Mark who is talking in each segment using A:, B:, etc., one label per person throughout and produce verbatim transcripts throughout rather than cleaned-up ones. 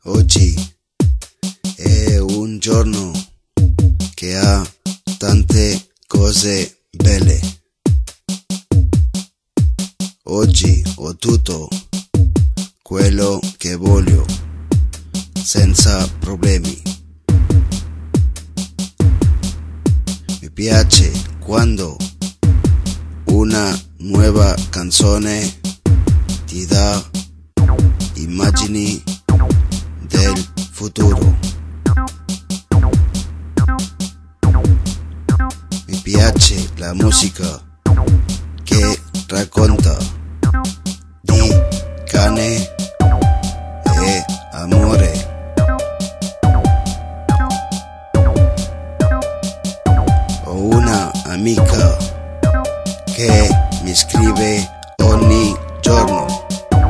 A: Oggi è un giorno che ha tante cose belle. Oggi ho tutto quello che voglio, senza problemi. Mi piace quando una nuova canzone ti dà immagini del futuro. Mi piace la musica che racconta di cane e amore. Ho una amica che mi scrive ogni giorno.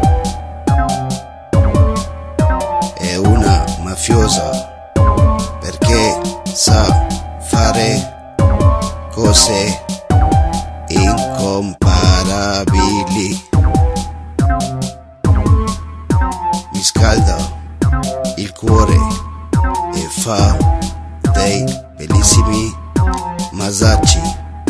A: È una mafiosa perché sa fare cose incomparabili. Mi scalda il cuore e fa dei bellissimi massaggi.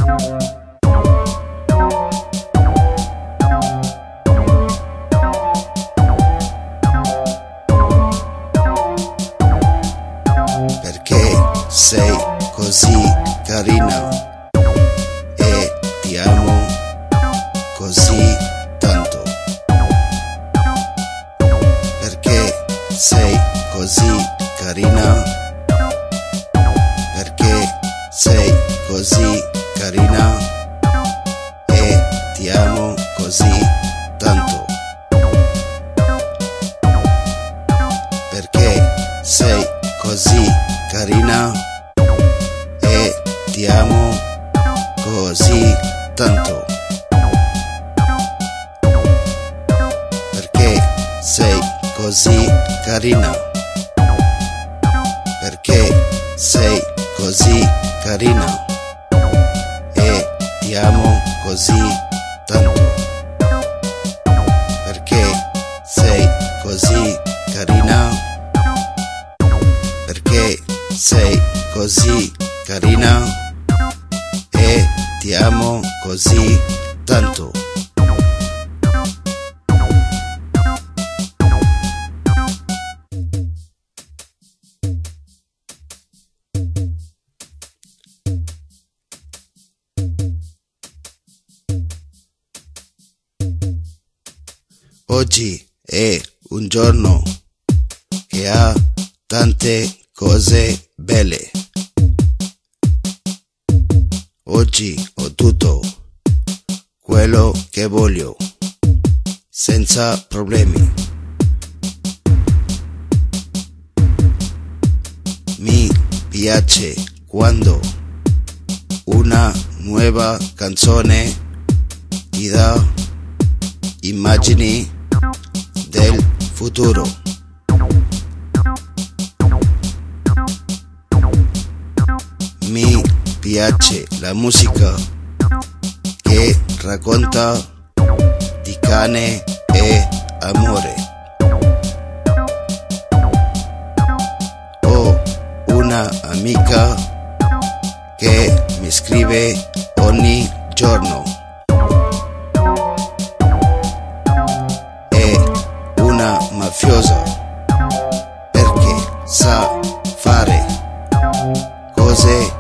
A: Perché sei così carina e ti amo così tanto. Perché sei così carina, perché sei così carina e ti amo così tanto. Perché sei così carina e ti amo così tanto. Perché sei così carina. Perché sei così carina e ti amo così tanto. Perché sei così carina. Perché sei così carina e ti amo così tanto. Oggi è un giorno che ha tante cose belle. Oggi ho tutto quello che voglio, senza problemi. Mi piace quando una nuova canzone ti dà immagini del futuro. Mi piace la musica che racconta di cane e amore. Ho una amica che mi scrive ogni giorno. È una mafiosa perché sa fare cose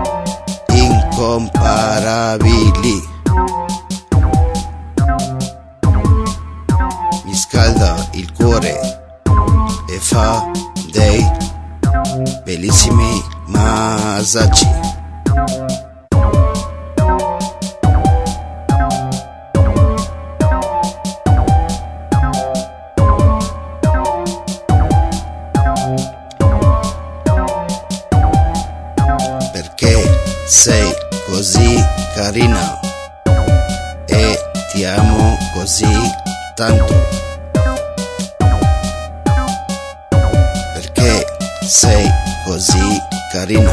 A: incomparabili. Mi scalda il cuore e fa dei bellissimi massaggi. Perché sei così carina e ti amo così tanto. Perché sei così carina.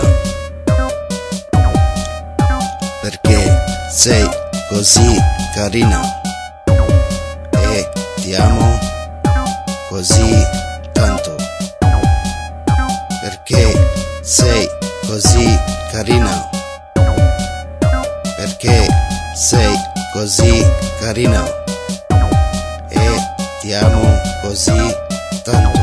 A: Perché sei così carina e ti amo così tanto. sei così carina, perché sei così carina e ti amo così tanto,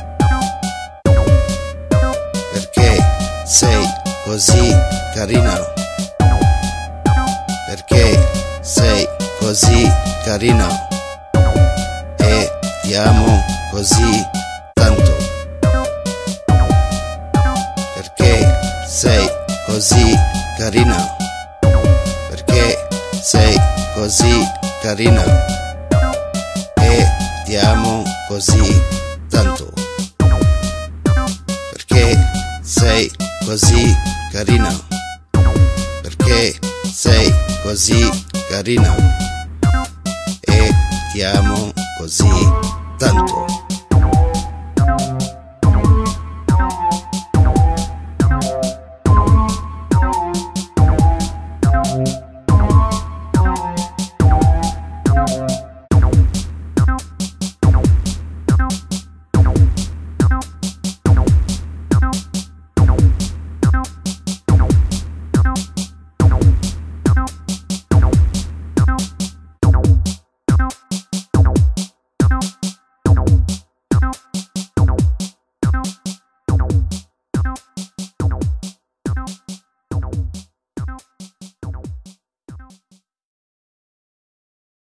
A: perché sei così carina, perché sei così carina e ti amo così tanto, perché sei così carina, perché sei così carina e ti amo così tanto, perché sei così carina, perché sei così carina e ti amo così tanto.